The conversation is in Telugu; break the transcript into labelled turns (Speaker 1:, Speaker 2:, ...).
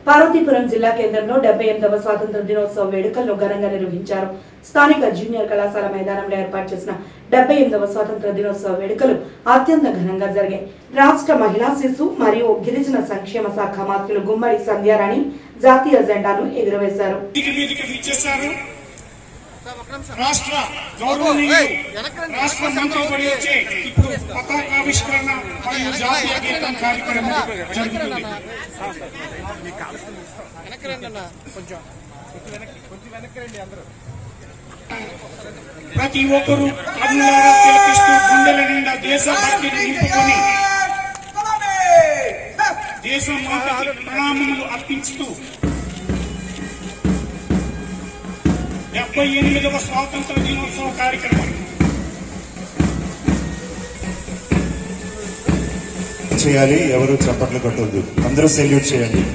Speaker 1: పార్వతీపురం జిల్లా కేంద్రంలో 78వ స్వాతంత్ర దినోత్సవ వేడుకలను ఘనంగా నిర్వహించారు. స్థానిక జూనియర్ కళాశాల మైదానంలో ఏర్పాటు చేసిన 78వ స్వాతంత్ర దినోత్సవ వేడుకలు అత్యంత ఘనంగా జరిగాయి. రాష్ట్ర మహిళా శిశు మరియు గిరిజన సంక్షేమ శాఖ మంత్రులు గుమ్మడి సంధ్యారాణి జాతీయ జెండాను ఎగురవేశారు.
Speaker 2: రాష్ట్ర మంత్రి ఇప్పుడు పతాకావిష్కరణ మరియు జాతీయ గీతం కార్యక్రమం జరుగుతుంది. ప్రతి ఒక్కరూ కన్నులారా తిలకిస్తూ గుండెల నిండా దేశభక్తిని నింపుకొని దేశమాతకి ప్రణామములు అర్పిస్తూ 78వ స్వాతంత్ర దినోత్సవ కార్యక్రమం
Speaker 3: చేయాలి. ఎవరు చప్పట్లు కొట్టొద్దు, అందరూ సెల్యూట్ చేయండి.